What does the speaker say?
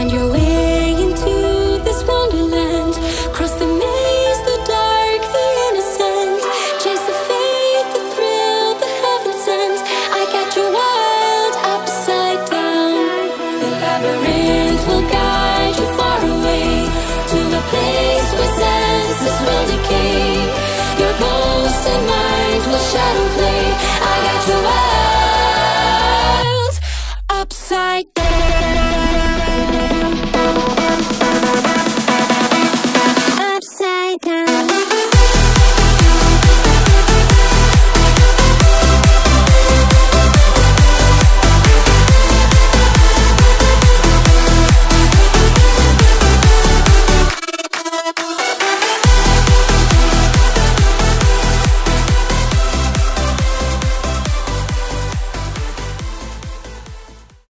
Find your way into this wonderland. Cross the maze, the dark, the innocent. Chase the faith, the thrill, the heaven sent. I got you wild upside down. The labyrinth will guide you far away to the place where senses will decay. Your ghost and mind will shadow